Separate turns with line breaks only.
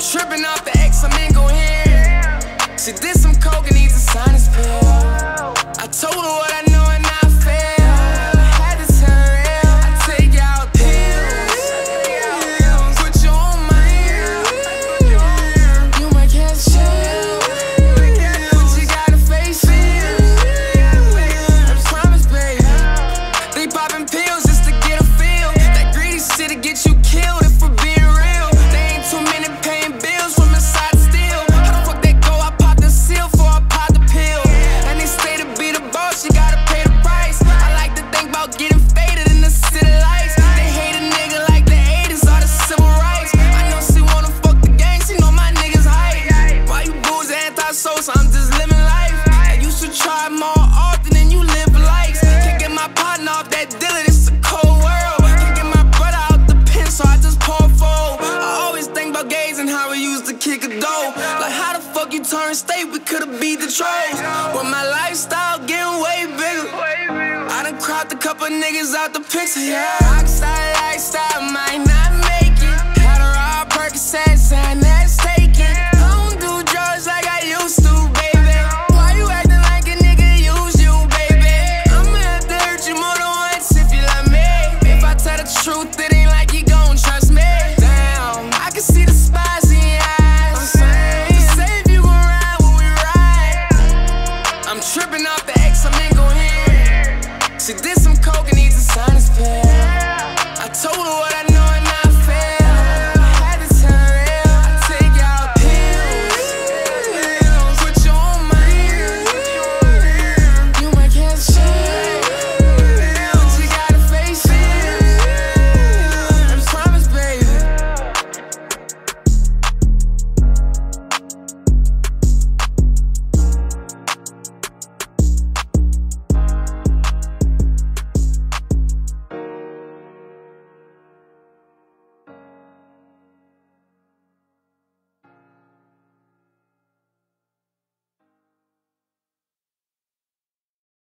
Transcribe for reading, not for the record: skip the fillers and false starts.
tripping off the X, I'm incoherent. She did some coke and needs a sinus pill. I told her what I know and I failed. Had to turn real. I take out pills, put you on my ear. You might catch chill, but you gotta face it. I promise, baby. They popping pills just to get a feel. That greedy shit'll get you killed if we're being real. They ain't too many paying bills from inside the steel. How the fuck that go? I pop the seal before I pop the pill. And they stay to be the boss, you gotta pay the price. I like to think about getting faded in the city lights. They hate a nigga like the 80s or the civil rights. I know she wanna fuck the gang, she know my niggas hype. Why you booze anti-social? I'm just living life. I used to try more often than you live likes. Can't get my partner off that dealer, this a cold world. Can't get my brother out the pen, so I just pour fold. I always think about gays and how we used to kick a dough. Like how the fuck you turn state, we could've beat the trolls. But my lifestyle getting way bigger. I done cropped a couple niggas out the picture, yeah. Rockstar lifestyle might not make it. Had a raw Percocets and that's taken. I don't do drugs like I used to, baby. Why you acting like a nigga used you, baby? I'ma have to hurt you more than once if you love me. If I tell the truth, it ain't like you gon' trust me. Damn, I can see the spies in your eyes. I'm saying, say if you gon' ride when we ride. I'm tripping off the X, I'm incoherent. She did some coke